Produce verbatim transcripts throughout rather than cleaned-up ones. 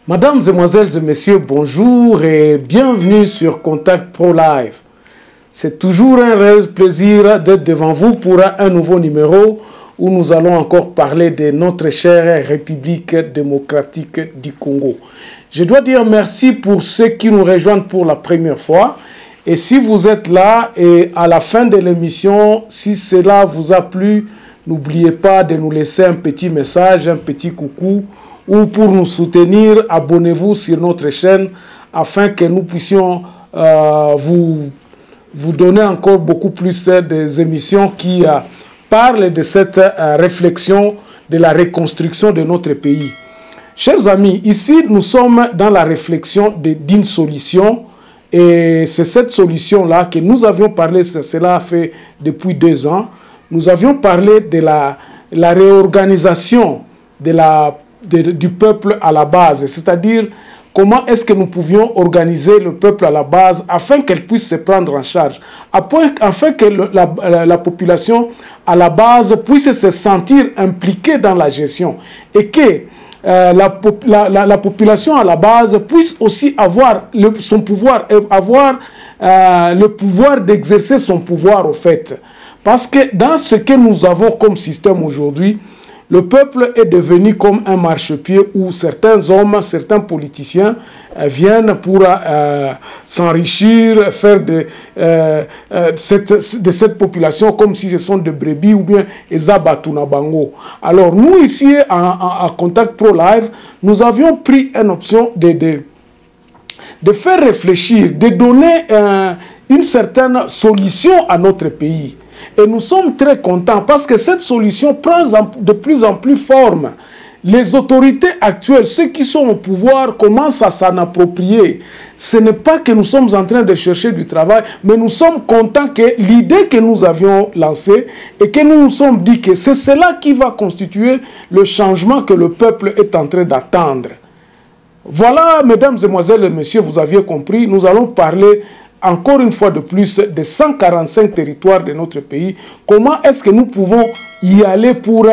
Mesdames, Mesdemoiselles et Messieurs, bonjour et bienvenue sur Contact Pro Live. C'est toujours un réel plaisir d'être devant vous pour un nouveau numéro où nous allons encore parler de notre chère République démocratique du Congo. Je dois dire merci pour ceux qui nous rejoignent pour la première fois. Et si vous êtes là et à la fin de l'émission, si cela vous a plu, n'oubliez pas de nous laisser un petit message, un petit coucou, ou pour nous soutenir, abonnez-vous sur notre chaîne afin que nous puissions euh, vous, vous donner encore beaucoup plus des émissions qui euh, parlent de cette euh, réflexion de la reconstruction de notre pays. Chers amis, ici nous sommes dans la réflexion d'une solution et c'est cette solution-là que nous avions parlé, cela fait depuis deux ans, nous avions parlé de la, la réorganisation de la De, du peuple à la base, c'est-à-dire comment est-ce que nous pouvions organiser le peuple à la base afin qu'elle puisse se prendre en charge, afin que le, la, la, la population à la base puisse se sentir impliquée dans la gestion et que euh, la, la, la, la population à la base puisse aussi avoir le, son pouvoir, avoir euh, le pouvoir d'exercer son pouvoir au fait. Parce que dans ce que nous avons comme système aujourd'hui, le peuple est devenu comme un marchepied où certains hommes, certains politiciens euh, viennent pour euh, s'enrichir, faire de, euh, euh, cette, de cette population comme si ce sont des brebis ou bien des abatunabango. Alors nous ici, à, à Contact Pro Live, nous avions pris une option de, de, de faire réfléchir, de donner euh, une certaine solution à notre pays. Et nous sommes très contents parce que cette solution prend de plus en plus forme. Les autorités actuelles, ceux qui sont au pouvoir, commencent à s'en approprier. Ce n'est pas que nous sommes en train de chercher du travail, mais nous sommes contents que l'idée que nous avions lancée et que nous nous sommes dit que c'est cela qui va constituer le changement que le peuple est en train d'attendre. Voilà, mesdames, mesdemoiselles et messieurs, vous aviez compris, nous allons parler encore une fois de plus, de cent quarante-cinq territoires de notre pays. Comment est-ce que nous pouvons y aller pour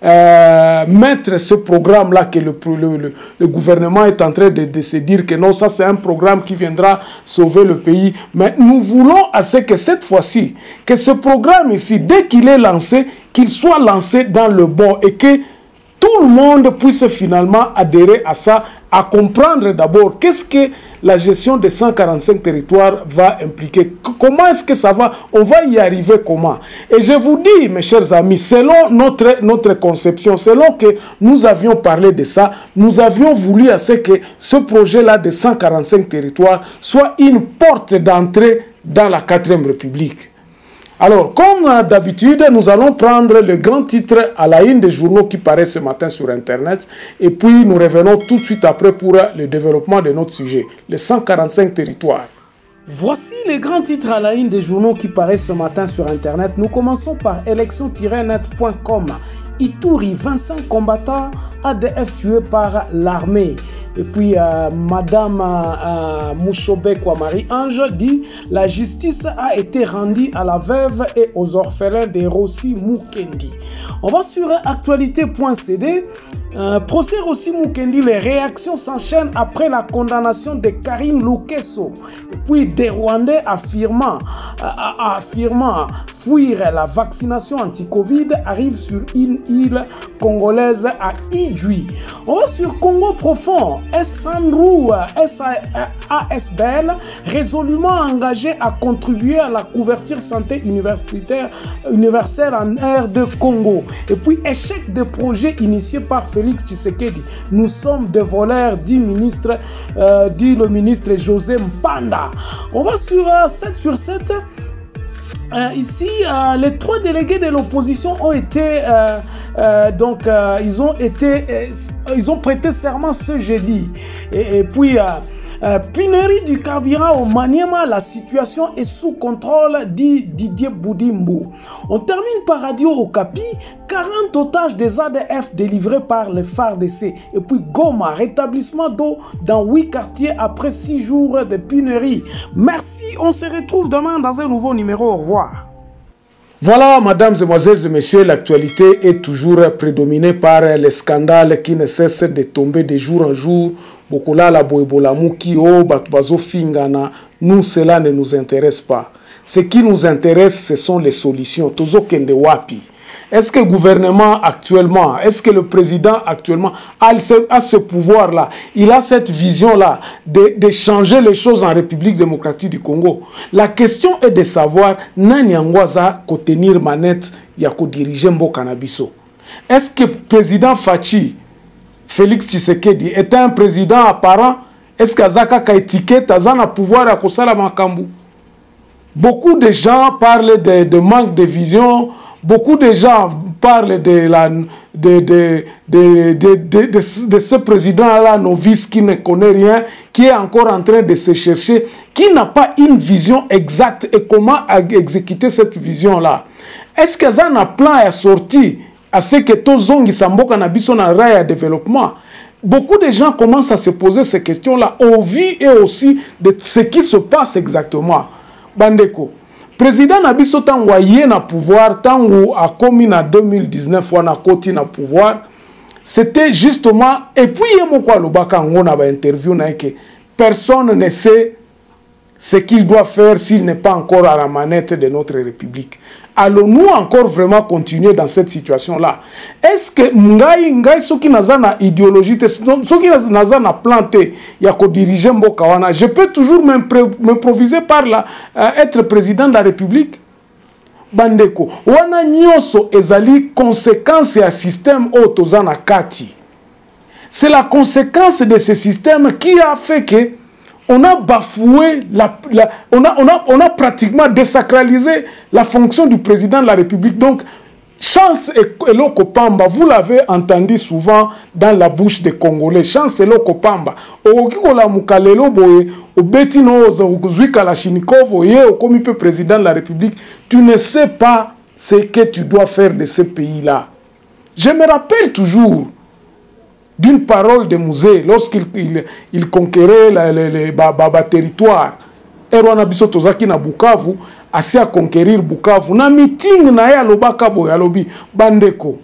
euh, mettre ce programme-là que le, le, le, le gouvernement est en train de, de se dire que non, ça c'est un programme qui viendra sauver le pays. Mais nous voulons à ce que cette fois-ci, que ce programme ici, dès qu'il est lancé, qu'il soit lancé dans le bon et que tout le monde puisse finalement adhérer à ça, à comprendre d'abord qu'est-ce que la gestion des cent quarante-cinq territoires va impliquer. Comment est-ce que ça va? On va y arriver comment? Et je vous dis, mes chers amis, selon notre, notre conception, selon que nous avions parlé de ça, nous avions voulu à ce que ce projet-là de cent quarante-cinq territoires soit une porte d'entrée dans la quatrième République. Alors, comme d'habitude, nous allons prendre le grand titre à la une des journaux qui paraît ce matin sur Internet et puis nous revenons tout de suite après pour le développement de notre sujet, les cent quarante-cinq territoires. Voici les grands titres à la une des journaux qui paraissent ce matin sur Internet. Nous commençons par élection tiret net point com. Ituri, vingt-cinq combattants A D F tués par l'armée. Et puis, euh, Madame euh, Mouchobekwa Marie-Ange dit « La justice a été rendue à la veuve et aux orphelins de Rossi Mukendi ». On va sur actualité point c d. Euh, procès Rossi Mukendi, les réactions s'enchaînent après la condamnation de Karim Lukeso. Et puis, des Rwandais affirmant, euh, affirmant fuir la vaccination anti-Covid arrivent sur une île congolaise à Idjui. On va sur Congo profond. Sandrou S A S B L résolument engagé à contribuer à la couverture santé universitaire universelle en R deux Congo. Et puis échec de projet initié par Félix Tshisekedi. Nous sommes des voleurs, dit, ministre, euh, dit le ministre José Mpanda. On va sur euh, sept sur sept. Euh, ici, euh, les trois délégués de l'opposition ont été, euh, euh, donc, euh, ils ont été, euh, ils ont prêté serment ce jeudi. Et, et puis, euh, euh, pénurie du carburant au Maniema, la situation est sous contrôle, dit Didier Boudimbo. On termine par Radio Okapi, quarante otages des A D F délivrés par les F A R D C. Et puis Goma, rétablissement d'eau dans huit quartiers après six jours de pénurie. Merci, on se retrouve demain dans un nouveau numéro. Au revoir. Voilà, mesdames, mesdemoiselles et messieurs, l'actualité est toujours prédominée par les scandales qui ne cessent de tomber de jour en jour. Bokola la boebola muki o batubazo fingana. Nous, cela ne nous intéresse pas. Ce qui nous intéresse, ce sont les solutions. Tozo kende wapi. Est-ce que le gouvernement actuellement, est-ce que le président actuellement a ce, a ce pouvoir-là, il a cette vision-là de, de changer les choses en République démocratique du Congo? La question est de savoir, nani angwaza ko tenir manette ya ko diriger mboka na biso. Est-ce que le président Fachi, Félix Tshisekedi, est un président apparent? Est-ce que Azaka ka étiquette, Azana pouvoir à kosala makambu? Beaucoup de gens parlent de, de manque de vision. Beaucoup de gens parlent de, la, de, de, de, de, de, de, de, de ce président-là, novice, qui ne connaît rien, qui est encore en train de se chercher, qui n'a pas une vision exacte et comment exécuter cette vision-là. Est-ce que ça a un plan à sortir à ce que tous zongi samboka na biso na raya développement? Beaucoup de gens commencent à se poser ces questions-là au vu et aussi de ce qui se passe exactement. Bandeko. Président Nabiso tangu aye na pouvoir, tangu a commis en deux mille dix-neuf wana koti na pouvoir, c'était justement, et puis yemo kwa lobaka ngona ba interview na que personne ne sait ce qu'il doit faire s'il n'est pas encore à la manette de notre République. Allons-nous encore vraiment continuer dans cette situation-là? Est-ce que ngai ngai soki nazana idéologie te soki nazana planté ya ko diriger mboka wana, je peux toujours m'improviser par là euh, être président de la République? Bandeko wana nyoso ezali conséquence ya système otozana kati. C'est la conséquence de ce système qui a fait que on a bafoué, la, la, on, a, on, a, on a pratiquement désacralisé la fonction du président de la République. Donc, chance et l'Okopamba, vous l'avez entendu souvent dans la bouche des Congolais. Chance et l'Okopamba. Au Kikola Mukalelo Boye, au Betino, au Kalachnikov, au comme président de la République, tu ne sais pas ce que tu dois faire de ce pays-là. Je me rappelle toujours d'une parole de Musée, lorsqu'il il, il conquérait le baba territoire. Erwana biso tozaki na Bukavu, asi à conquérir Bukavu. Na meeting na ya lobaka boya lobi bandeko.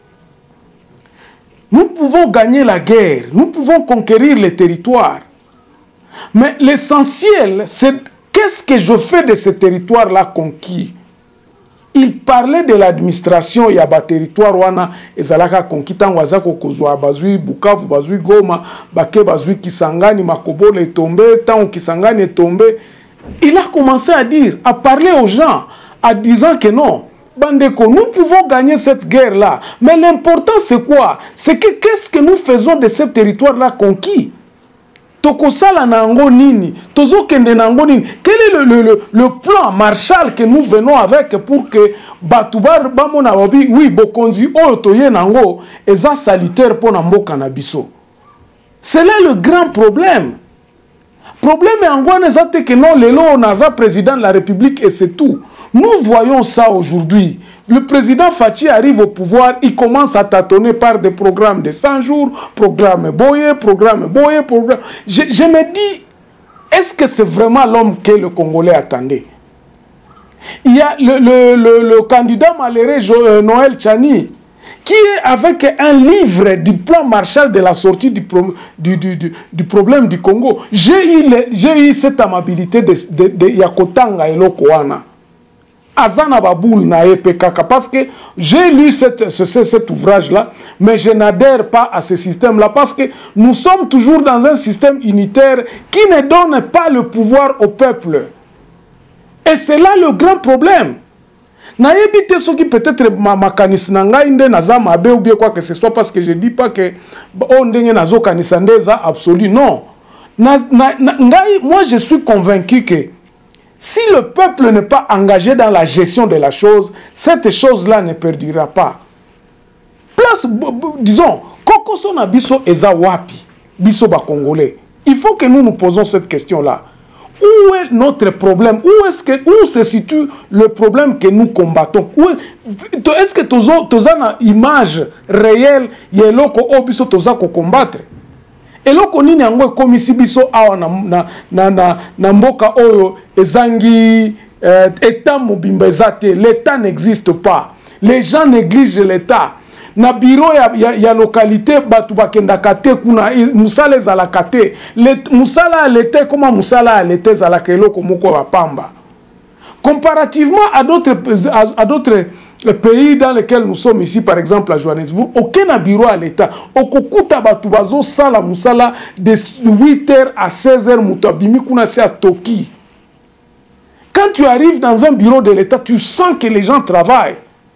Nous pouvons gagner la guerre, nous pouvons conquérir les territoires. Mais l'essentiel, c'est qu'est-ce que je fais de ces territoires-là conquis? Il parlait de l'administration, il y a un territoire wana ezalaka konkita wazako kozwa bazui Bukavu, bazui Goma, bake bazui Kisangani, Makobole est tombé, tant Kisangani est tombé. Il a commencé à dire, à parler aux gens, à disant que non, Bandeko, nous pouvons gagner cette guerre-là. Mais l'important c'est quoi? C'est que qu'est-ce que nous faisons de ce territoire-là conquis? Tokosala nango nini, tozo kende nango nini. Quel est le, le, le, le plan Marshall que nous venons avec pour que Batoubar Bamona Wabi, oui, Bokonzi, Otoye nango, eza salutaire pour Nambo Kanabiso. C'est là le grand problème. Problème est en Guanazate que non, le lo naza président de la République et c'est tout. Nous voyons ça aujourd'hui. Le président Fachi arrive au pouvoir, il commence à tâtonner par des programmes de cent jours, programme Boye, programme Boye, programme... Je, je me dis, est-ce que c'est vraiment l'homme que le Congolais attendait? Il y a le, le, le, le candidat malheureux euh, Noël Tchani, qui est avec un livre du plan Marshall de la sortie du, pro, du, du, du, du problème du Congo. J'ai eu, eu cette amabilité de, de, de Yakotanga et Lokoana. Azana Baboul na Epekaka, parce que j'ai lu cette, ce, cet ouvrage-là, mais je n'adhère pas à ce système-là, parce que nous sommes toujours dans un système unitaire qui ne donne pas le pouvoir au peuple. Et c'est là le grand problème. Naïbite ce qui peut-être ma makanis nanga inde nazama abe ou bien quoi que ce soit, parce que je dis pas que on dengue nazo kanisandeza absolu, non. Na, na, na, moi je suis convaincu que si le peuple n'est pas engagé dans la gestion de la chose, cette chose-là ne perdurera pas. Place, disons, Koko Sona Biso Eza Wapi, Biso Ba Congolais. Il faut que nous nous posons cette question-là. Où est notre problème? Où est-ce que où se situe le problème que nous combattons? Est-ce que tu as une image réelle yeloko obiso toza ko combattre? Eloko nini yango komisi biso awa na na na na mboka oyo ezangi euh, État Mobimbezate, l'État n'existe pas. Les gens négligent l'État. Na bureau ya, ya, ya localité, batu bakendaka te kuna musala ezalaka te. Musala alete koma musala alete ezalaka eloko moko bapamba. Comparativement à d'autres à, à d'autres pays dans lesquels nous sommes ici, par exemple à Johannesburg, aucun bureau à l'État. Okukuta batu bazo sala musala de huit heures à seize heures mutabimi kuna se à Toki. Quand tu arrives dans un bureau de l'État, tu sens que les gens travaillent.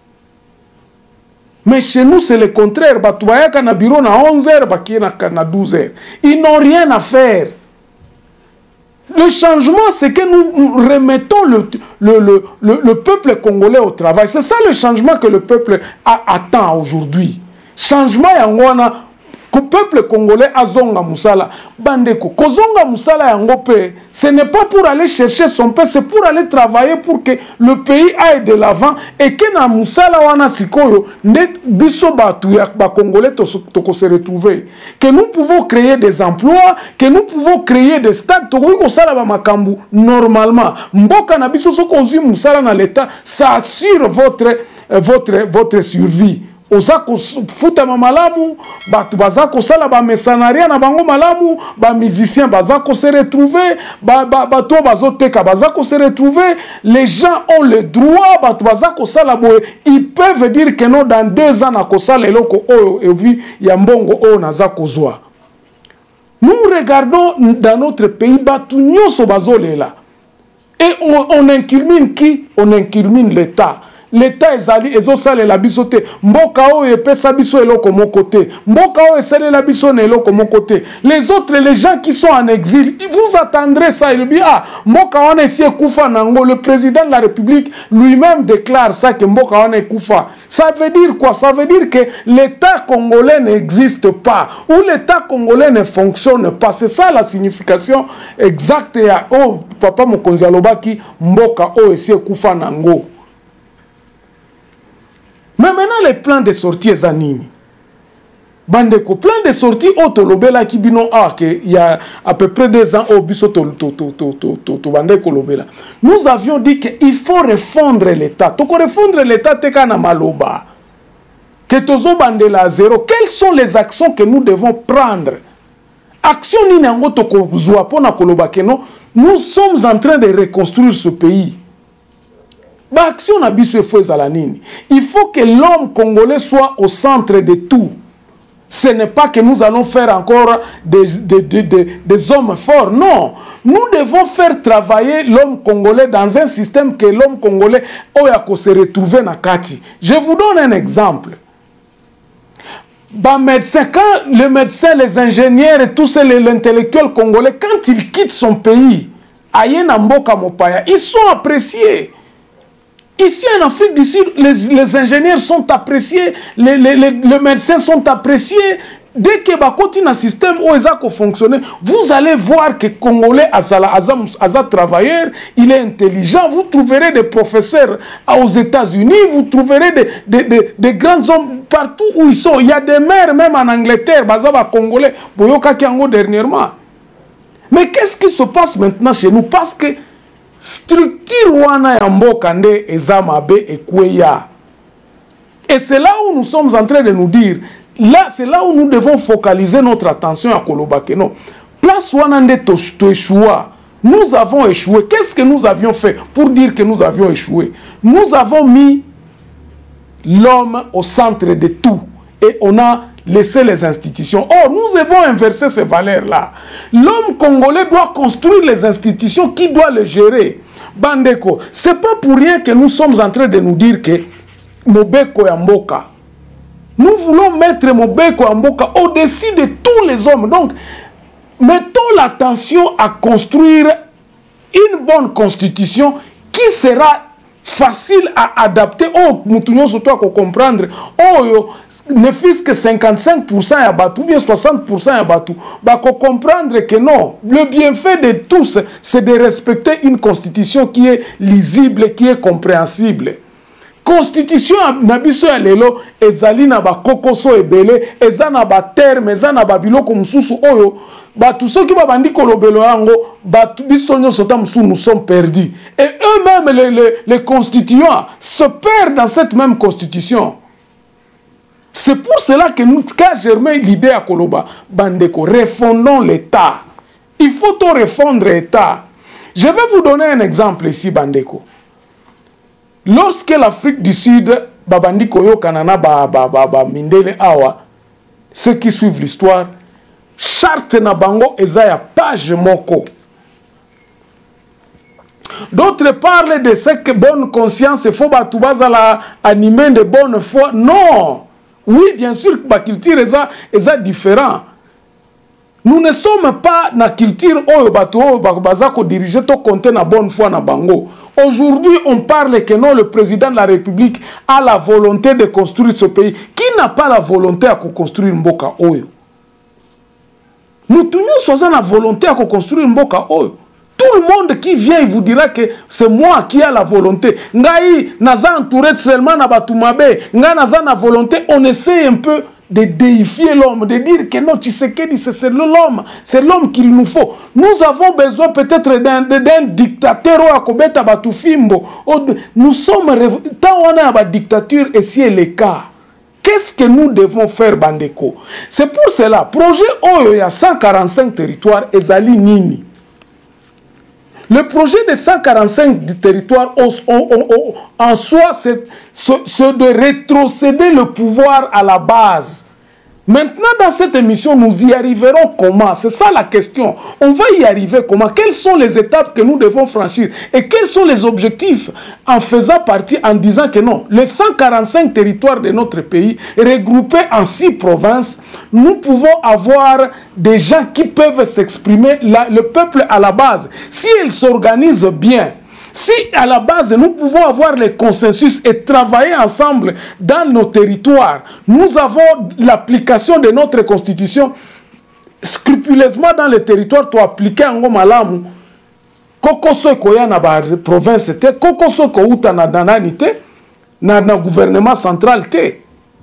Mais chez nous, c'est le contraire. Batu bayaka na bureau na onze heures, baki na douze heures. Ils n'ont rien à faire. Le changement, c'est que nous remettons le, le, le, le, le peuple congolais au travail. C'est ça le changement que le peuple a, attend aujourd'hui. Changement yangwana, que le peuple congolais a zonga musala. Bandeko, kozonga musala yangope, ce n'est pas pour aller chercher son pain, c'est pour aller travailler pour que le pays aille de l'avant et que na musala wana sikoyo, ne biso batu ya ba congolais to se retrouver. Que nous pouvons créer des emplois, que nous pouvons créer des stades, to ko sala ba makambu normalement. Mboka na biso soko ozui musala na l'état, ça assure votre votre votre survie. Ozako futa malamu, batu bazako sala ba mesanaria na bango malamu, ba musiciens bazako se retrouver, ba ba bato bazoteka bazako se retrouver, les gens ont le droit, batu bazako sala boye, ils peuvent dire que non dans deux ans na kosala eloko oyo evi ya mbongo oyo nazako zwa. Nous regardons dans notre pays batu nyoso bazolela. Et on, on incrimine qui? On incrimine l'État. L'État ezali ezosale la bisote mboka o epesa biso eloko mokote mboka o esale la biso na eloko mokote. Les autres, les gens qui sont en exil, vous attendrez ça, il dit ah mboka wana esi ekufa nango. Le président de la République lui-même déclare ça que mboka wana ekufa. Ça veut dire quoi? Ça veut dire que l'État congolais n'existe pas ou l'État congolais ne fonctionne pas. C'est ça la signification exacte ya oh papa mokonzi alobaki mboka o esi ekufa nango. Mais maintenant, les plans de sortie, Zanini. Bandeko, plan de sortie, Otolobela qui bino ah, il y a à peu près deux ans, au biso to to to to to to to Bandeko Lobela. Nous avions dit qu'il faut refondre l'État. Toko refondre l'État, tekana maloba. Que tozo bandela zéro. Quelles sont les actions que nous devons prendre? Action ni nango toko zwa pona koloba keno. Nous sommes en train de reconstruire ce pays. Il faut que l'homme congolais soit au centre de tout. Ce n'est pas que nous allons faire encore des, des, des, des, des hommes forts. Non. Nous devons faire travailler l'homme congolais dans un système que l'homme congolais a se retrouver na kati. Je vous donne un exemple. Bah, médecin, quand les médecins, les ingénieurs et tous les intellectuels congolais, quand ils quittent son pays, ils sont appréciés. Ici en Afrique du Sud, les, les ingénieurs sont appréciés, les, les, les, les médecins sont appréciés. Dès que bakoti na système où ils ont fonctionné, vous allez voir que Congolais, Aza travailleur, il est intelligent. Vous trouverez des professeurs aux États-Unis, vous trouverez des, des, des, des grands hommes partout où ils sont. Il y a des maires même en Angleterre, Bazaba Congolais, Boyoka Kiango dernièrement. Mais qu'est-ce qui se passe maintenant chez nous? Parce que structure wana ya mboka nde ezamabe ekweya. Et c'est là où nous sommes en train de nous dire, là c'est là où nous devons focaliser notre attention à Kolobakeno. Place wana nde to échoua. Nous avons échoué. Qu'est-ce que nous avions fait pour dire que nous avions échoué? Nous avons mis l'homme au centre de tout et on a laissé les institutions. Or, nous devons inverser ces valeurs-là. L'homme congolais doit construire les institutions qui doit les gérer. Bandeko, c'est pas pour rien que nous sommes en train de nous dire que Mobeko Yamboka. Nous voulons mettre Mobeko Yamboka au-dessus de tous les hommes. Donc, mettons l'attention à construire une bonne constitution qui sera facile à adapter. Oh, nous devons surtout comprendre. Oh, ne fût-ce que cinquante-cinq pour cent à Batou, ou bien soixante pour cent à Batou. Bah, qu'on comprendre que non, le bienfait de tous, c'est de respecter une constitution qui est lisible, qui est compréhensible. constitution na biso ya lelo ezali na ba kokoso ebele eza na ba terme eza na ba biloko mususu oyo batu soki babandi kolobelo yango batu biso nyonso ta mususu nous sommes perdus et eux-mêmes les, les, les constituants se perdent dans cette même constitution. C'est pour cela que nous quand germé l'idée à Koloba bandeko refondons l'État. Il faut tout refondre l'État. Je vais vous donner un exemple ici bandeko. Lorsque l'Afrique du Sud, babandi koyo kanana ba ba ba ba mindele awa, ceux qui suivent l'histoire, charte na bango eza ya page moko. D'autres parlent de cette bonne conscience, il faut batu bazala animer de bonne foi. Non, oui bien sûr que la culture eza eza différent. Nous ne sommes pas na culture oyo bato oyo bazako diriger to compter na bonne foi na bango. Aujourd'hui, on parle que non, le président de la République a la volonté de construire ce pays. Qui n'a pas la volonté à construire Mboka Oyo? Nous tous nous sommes la volonté à construire Mboka Oyo. Tout le monde qui vient, il vous dira que c'est moi qui a la volonté. Ngai naza entouré seulement na batumabe. Ngai naza na volonté. On essaie un peu de déifier l'homme, de dire que non, Tshisekedi, c'est l'homme, c'est l'homme qu'il nous faut. Nous avons besoin peut-être d'un dictateur ou akobeta batufimbo. Nous sommes, tant on a une dictature, et si c'est le cas, qu'est-ce que nous devons faire, bandeko? C'est pour cela, projet Oyo, il y a cent quarante-cinq territoires, ezali nini. Le projet de cent quarante-cinq territoires en soi, c'est de rétrocéder le pouvoir à la base. Maintenant, dans cette émission, nous y arriverons comment? C'est ça la question. On va y arriver comment? Quelles sont les étapes que nous devons franchir? Et quels sont les objectifs en faisant partie, en disant que non, les cent quarante-cinq territoires de notre pays, regroupés en six provinces, nous pouvons avoir des gens qui peuvent s'exprimer, le peuple à la base. Si ils s'organisent bien, si à la base nous pouvons avoir les consensus et travailler ensemble dans nos territoires, nous avons l'application de notre constitution scrupuleusement dans les territoires pour appliquer en Malamu. Koko soko ya na ba province te, koko soko uta na danani te, na na gouvernement central te.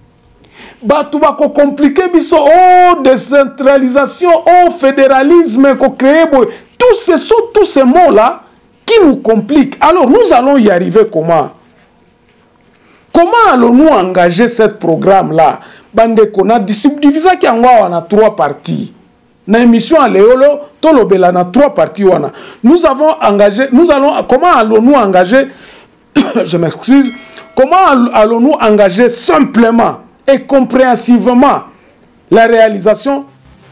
Batu ba ko compliquer biso, oh décentralisation, oh fédéralisme ko créer boy. Tous ces sont tous ces mots là qui nous compliquent. Alors nous allons y arriver comment? Comment allons-nous engager ce programme-là? Bandeko na subdivisa ki angwa wana trois parties. Na émission à Léolo, Tolobela na trois parties wana. Nous avons engagé, nous allons, comment allons-nous engager, je m'excuse, comment allons-nous engager simplement et compréhensivement la réalisation?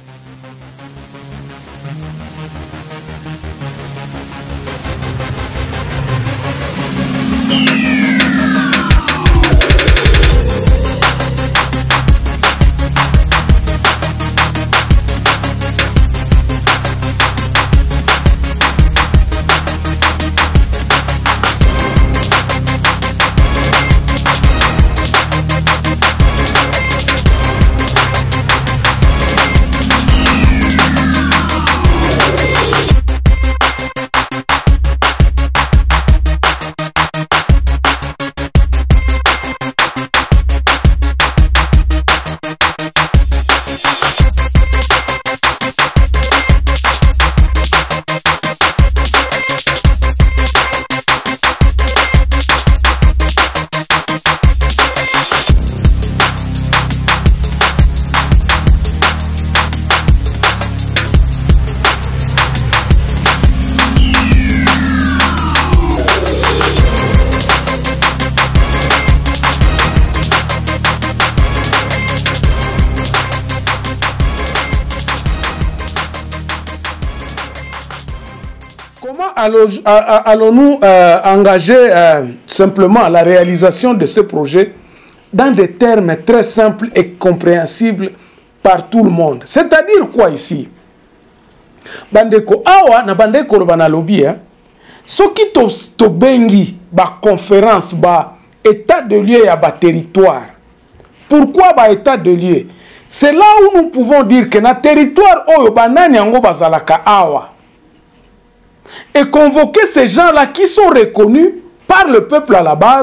Allons-nous euh, engager euh, simplement la réalisation de ce projet dans des termes très simples et compréhensibles par tout le monde? C'est-à-dire quoi ici? Bandeko awa na bandeko bana lobby hein. Soki to to bengi ba conférence ba état de lieu ya ba territoire. Pourquoi ba état de lieu? C'est là où nous pouvons dire que na territoire oyo banani yango bazalaka awa. Et convoquer ces gens-là qui sont reconnus par le peuple à la base,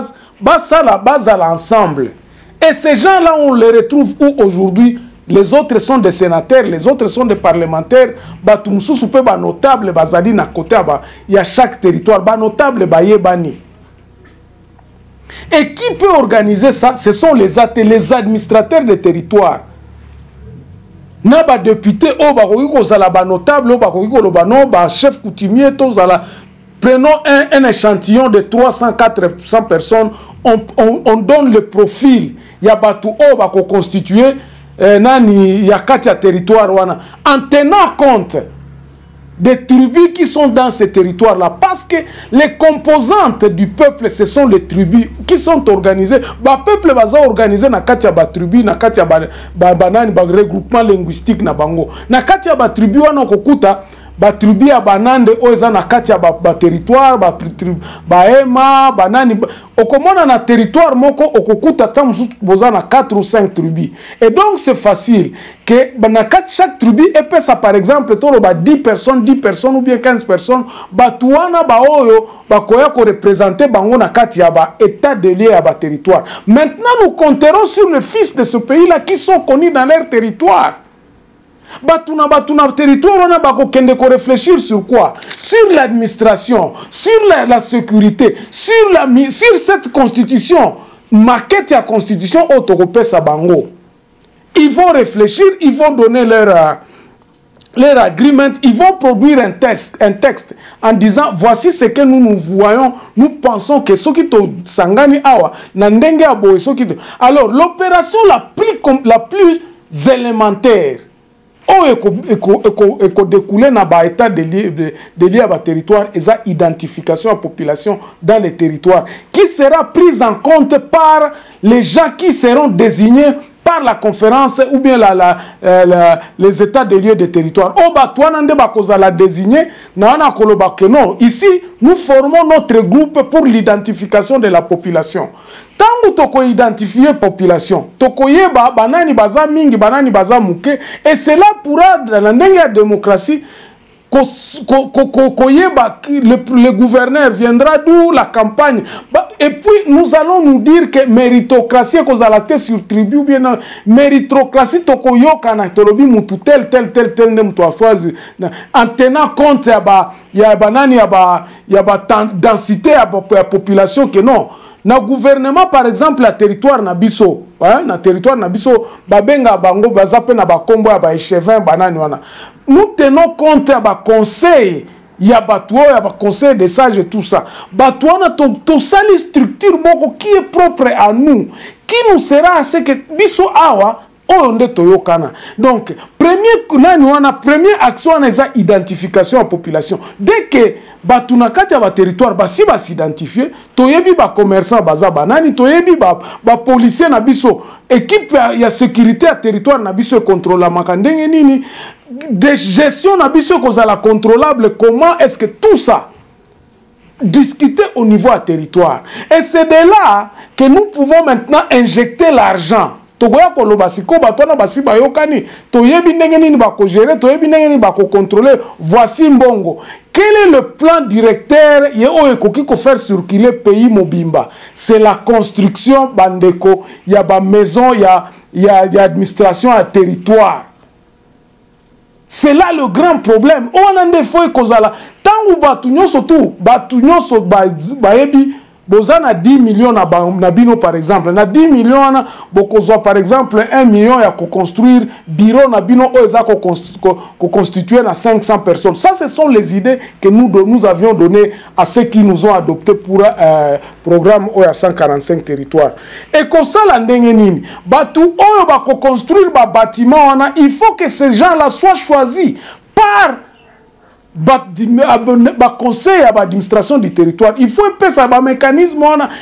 basala bazala ensemble. Et ces gens-là, on les retrouve où aujourd'hui? Les autres sont des sénateurs, les autres sont des parlementaires. Batumsusu pe ba notable bazali na côté ba il y a chaque territoire ba notable ba yebani. Et qui peut organiser ça? Ce sont les les administrateurs des territoires. Na ba député o ba ko zala ba notable o ba ko ko ba no ba chef coutumier to zala. Prenons un, un échantillon de trois cents à quatre cents personnes, on, on, on donne le profil. Il y a batu o ba ko constituer Eh, nani ya kati ya territoire wana en tenant compte des tribus qui sont dans ces territoires là, parce que les composantes du peuple ce sont les tribus qui sont organisées. Ba peuple baza organisé na kati ya ba tribu na kati ya ba, ba, ba, nani, ba regroupement linguistique na bango na kati ya ba tribu wana kokuta ba tribu ya banande oza na kati ya ba, ba territoire ba ba ema banani okomona na territoire moko okokuta tamusu boza na quatre ou cinq tribus. Et donc c'est facile que na kati chaque tribu et ça par exemple tolo ba dix personnes dix personnes ou bien quinze personnes ba tuana ba oyo ba koya ko représenter bango na kati ya ba état de lieu ya ba territoire. Maintenant nous compterons sur les fils de ce pays là qui sont connus dans leur territoire. Batuna batuna territoire on a bako kende ko réfléchir sur quoi? Sur l'administration, sur la, la sécurité, sur la sur cette constitution, maquette à constitution autoropesa bango. Ils vont réfléchir, ils vont donner leur uh, leur agreement, ils vont produire un texte, un texte en disant voici ce que nous nous voyons, nous pensons que ce qui to sangani awa na ndenge abo ce qui. Alors l'opération la plus la plus élémentaire oh éco découler na ba état de lié à ba territoire et ça identification à population dans les territoires qui sera prise en compte par les gens qui seront désignés par la conférence ou bien la, la, euh, la, les états de lieu de territoire. Oh, bah, toi, n'ande ba koza la désigner, n'ana koloba que non. Ici, nous formons notre groupe pour l'identification de la population. Tant que tu identifier la population, tu connais banani baza mingi, banani baza muke, et cela pourra, dans la démocratie, le, le gouverneur viendra d'où la campagne. Et puis nous allons nous dire que méritocratie est sur tribu ou bien méritocratie tokoyoka tolobi mutu tel tel tel tel en tenant compte il y a banani il y a densité à la population que non. Na gouvernement par exemple la territoire na biso hein na territoire na biso babenga bango bazape na bakombo ya ba échevin banani wana nous tenons compte ya ba conseil ya batuo ya ba conseil des sages et tout ça batuana to to sali structure moko qui est propre à nous qui nous sera à ce que biso awa onde toyokana. Donc premier nani wana première action on est identification à population dès que batuna kati ya ba territoire ba si ba s'identifier toyebi ba commerçant baza banani toyebi ba ba policier na biso équipe ya sécurité à territoire na biso contrôle la makandenge nini de gestion na biso kozala contrôlable. Comment est-ce que tout ça discuter au niveau à territoire et c'est de là que nous pouvons maintenant injecter l'argent. Togoya koloba siko batona basi bayokani toyebi ndenge nini bako gérer toyebi ndenge nini bako contrôler. Voici mbongo quel est le plan directeur ye oyo koki ko faire circuler pays mobimba. C'est la construction bandeko ya ba maison ya ya ya administration à territoire. C'est là le grand problème. On a des fois kozala tangu batu nyonso tu batu nyonso bayebi boza na dix millions na, na bino par exemple na dix millions na bokozwa par exemple un million ya ko construire bureau na bino oza ko ko constituer na cinq cents personnes. Ça ce sont les idées que nous nous avions donné à ceux qui nous ont adopté pour euh, programme oya cent quarante-cinq territoires. Et comme ça la ndenge nini batu oyo ba ko construire ba bâtiment wana il faut que ces gens là soient choisis par Ba, ba conseil à l'administration du territoire. Il faut un peu ça, un mécanisme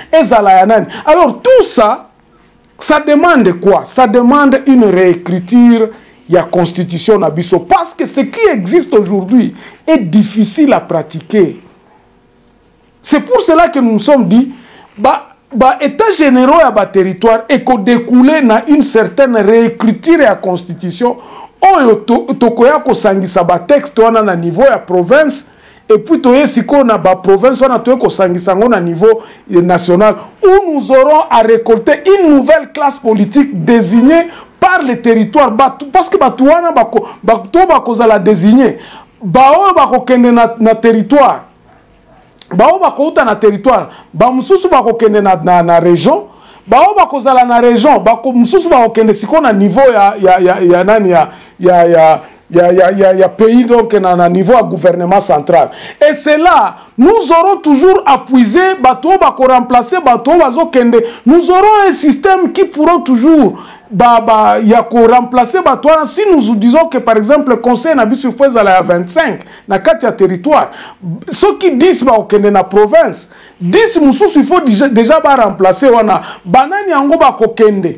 et alors tout ça, ça demande quoi? Ça demande une réécriture de la constitution nabiso parce que ce qui existe aujourd'hui est difficile à pratiquer. C'est pour cela que nous nous sommes dit, bah, bah état généraux à ba territoire et qu'on découle na une certaine réécriture de la constitution. Oyo tokoya ko sangisa ba texte wana na niveau ya province et puis toye siko na ba province wana toye ko sangisango na niveau national où nous aurons à récolter une nouvelle classe politique désignée par les territoires parce que batu wana bako bato bako la désigner bao bako kende na, na territoire bao bako uta na territoire ba mususu bako kende na, na, na région bao bako zala na région bako mususu bako kende siko na niveau ya ya ya, ya nani ya ya ya Il y a, il y a, il y a, il y a pays donc à un niveau à gouvernement central. Et c'est là, nous aurons toujours à puiser, bateau, bako remplacer, bateau, bazo kende. Nous aurons un système qui pourront toujours, bah, bah, il y a qu'on remplacer, bateau. Si nous disons que par exemple le conseil n'a pas fait à vingt-cinq, na quatre territoire, ceux qui disent bah, kende na province, dix moussous, il faut déjà, déjà bah, remplacer, wana, banani ango bako kende.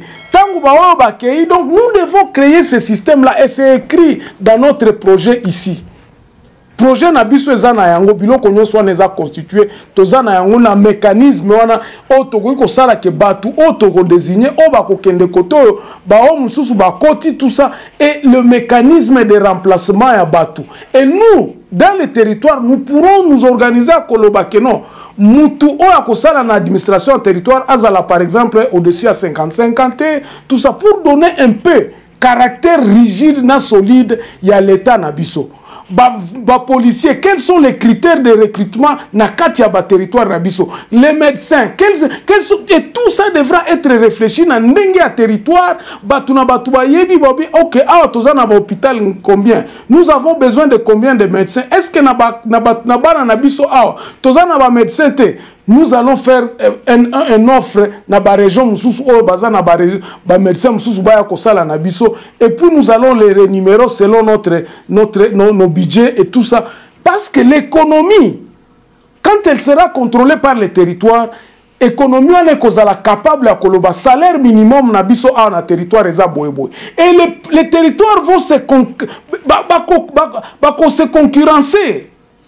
Donc nous devons créer ce système-là et c'est écrit dans notre projet ici. Projet Nabiso ezana yango biloko nyonso wana eza constitué tozana yango na mécanisme wana otokoki kosala ke batu otoko désigner o bakokende koto ba o mususu bakoti tout ça et le mécanisme de remplacement ya batu. Et nous dans les territoires nous pourrons nous organiser à koloba que non mutu o akosala na administration en territoire azala par exemple au-dessus à cinquante cinquante tout ça pour donner un peu caractère rigide na solide ya l'état nabiso. Ba, ba policiers, quels sont les critères de recrutement na katia ba territoire nabiso, les médecins, quels, quels sont, et tout ça devra être réfléchi na ndenge ya territoire, batuna batuba yebi bobi, ok, ah, toza na ba hôpital combien, nous avons besoin de combien de médecins, est-ce que na ba na ba na ba nabiso ah, toza na ba médecin te, nous allons faire un, un, un offre na ba région mususu o baza na ba, ba médecin mususu ba ya kosala nabiso, et puis nous allons les rénumérer selon notre notre nos, nos budget et tout ça. Parce que l'économie, quand elle sera contrôlée par les territoires, l'économie est capable de salaire minimum na biso a na territoire eza boy boy. Et les, les territoires vont se, con, ba, ba, ba, ba, ba, se concurrencer.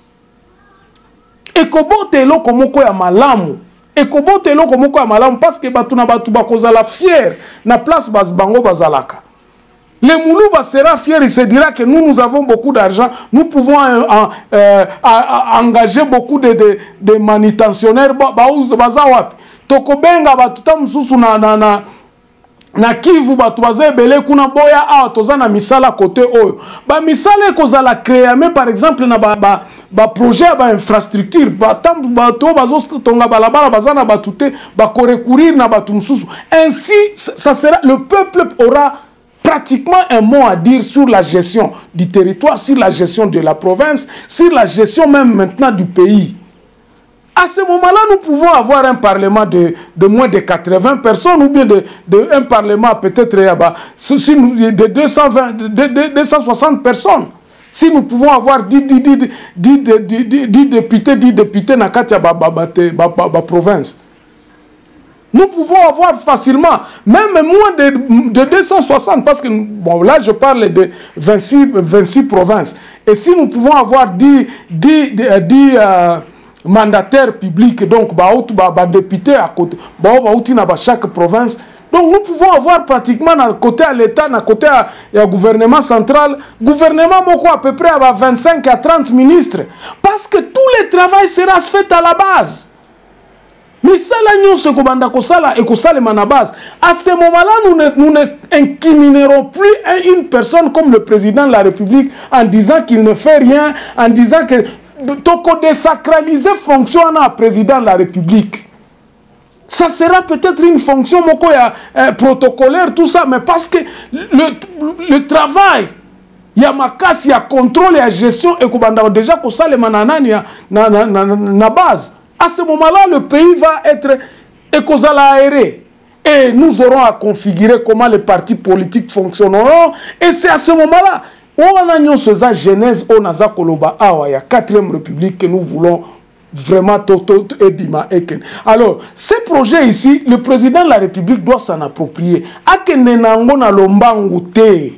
Et kobote eloko moko ya malamu. Et kobote eloko moko ya malamu parce que batuna batu bakozala fier na place bas bango bazalaka. Le Moulouba sera fier, il se dira que nous, nous avons beaucoup d'argent, nous pouvons euh, euh, engager beaucoup de, de, de manutentionnaires. Tokobenga batuta mususu na na na na kivu batu bazebele kuna boya a toza na misala côté oyo. Ba misala kozala créer mais par exemple na ba ba, ba projet ba infrastructure ba tam bato bazo tonga balabala bazana batute ba ko recourir na batu mususu. Ainsi ça sera le peuple aura pratiquement un mot à dire sur la gestion du territoire, sur la gestion de la province, sur la gestion même maintenant du pays. À ce moment-là, nous pouvons avoir un parlement de, de moins de quatre-vingts personnes ou bien de, de un parlement peut-être de deux cent vingt, de, de deux cent soixante personnes. Si nous pouvons avoir dix, dix, dix, dix, dix, dix, dix députés, dix députés dans la province. Nous pouvons avoir facilement, même moins de, de deux cent soixante, parce que, bon, là, je parle de vingt-six, vingt-six provinces. Et si nous pouvons avoir dix, dix, dix euh, mandataires publics, donc, bah, bah, bah, députés à côté, bah, bah, bah, chaque province, donc, nous pouvons avoir pratiquement, à côté à l'État, à côté au gouvernement central, gouvernement, à peu près à vingt-cinq à trente ministres, parce que tout le travail sera fait à la base. Mais ça, nous ce base. À ce moment-là, nous ne, nous ne incriminerons plus une personne comme le président de la République en disant qu'il ne fait rien, en disant que toko désacraliser fonction à président de la République. Ça sera peut-être une fonction moko ya, euh, protocolaire, tout ça, mais parce que le, le travail, il y a ma casse, il y a contrôle, il y a gestion, et que déjà que ça, les mananani na na na na base. À ce moment-là, le pays va être aéré. Et nous aurons à configurer comment les partis politiques fonctionneront. Et c'est à ce moment-là, on a une genèse, on a la quatrième République que nous voulons vraiment toto et bima eken. Alors, ces projets ici, le président de la République doit s'en approprier. Akenenango na lombangute.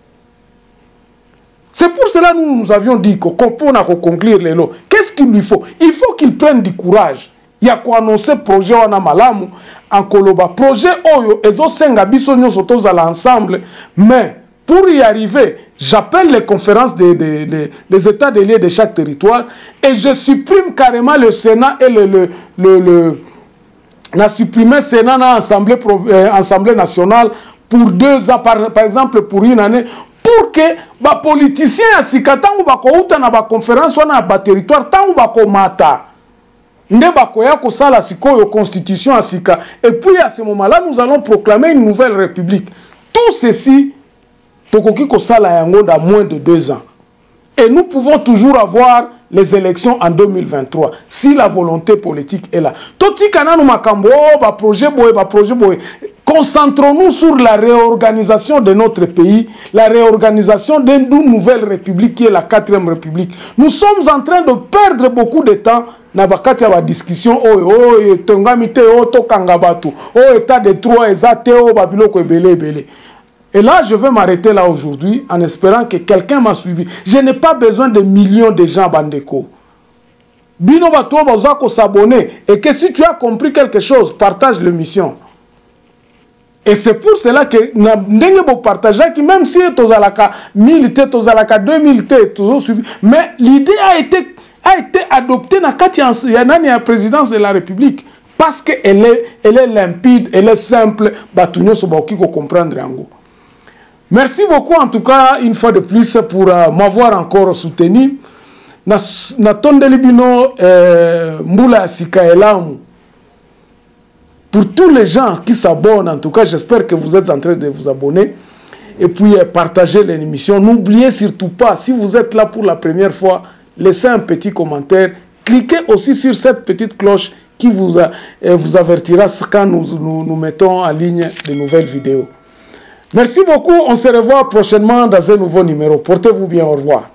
C'est pour cela que nous nous avions dit qu'on peut conclure les lots. Qu'est-ce qu'il lui faut? Il faut qu'il prenne du courage. Il y a quoi annoncer projet en Amalamu, en Koloba. Projet Oyo, et zo senga biso nyo soto zala ensemble. Mais pour y arriver, j'appelle les conférences des, des, des, des états des lieux de chaque territoire et je supprime carrément le Sénat et le... le, le, le la supprimer Sénat dans l'Assemblée euh, Assemblée nationale pour deux ans, par, par exemple pour une année, pour que les politiciens asika tangu bakouta na ba conférence wana ba territoire tangu bakomata nde bakoya ko sala sikoyo constitution asika, et puis à ce moment-là nous allons proclamer une nouvelle république. Tout ceci tokoki ko sala yango dans moins de deux ans. Et nous pouvons toujours avoir les élections en deux mille vingt-trois, si la volonté politique est là. Toti kana nou makambo, ba projet boye, ba projet boye. Concentrons-nous sur la réorganisation de notre pays, la réorganisation d'une nouvelle république qui est la quatrième république. Nous sommes en train de perdre beaucoup de temps na bakati ya ba discussion oh oh tongamite oh to kangabatu oh état de droit ezate oh babiloko ebele ebele. Et là, je vais m'arrêter là aujourd'hui en espérant que quelqu'un m'a suivi. Je n'ai pas besoin de millions de gens, Bandeko. Bino bato bazako s'abonner. Et que si tu as compris quelque chose, partage l'émission. Et c'est pour cela que nous avons partagé, même si tu as mille T, tu as deux mille T, tu as suivi. Mais l'idée a été, a été adoptée dans la présidence de la République. Parce qu'elle est, elle est limpide, elle est simple. Batunyo Sobauki ko comprendre yango. Merci beaucoup en tout cas une fois de plus pour euh, m'avoir encore soutenu. Na, na tondeli bino euh, Mbula Sika Elamu. Pour tous les gens qui s'abonnent, en tout cas j'espère que vous êtes en train de vous abonner. Et puis euh, partagez l'émission. N'oubliez surtout pas, si vous êtes là pour la première fois, laissez un petit commentaire. Cliquez aussi sur cette petite cloche qui vous, a, euh, vous avertira quand nous, nous, nous mettons en ligne de nouvelles vidéos. Merci beaucoup, on se revoit prochainement dans un nouveau numéro. Portez-vous bien, au revoir.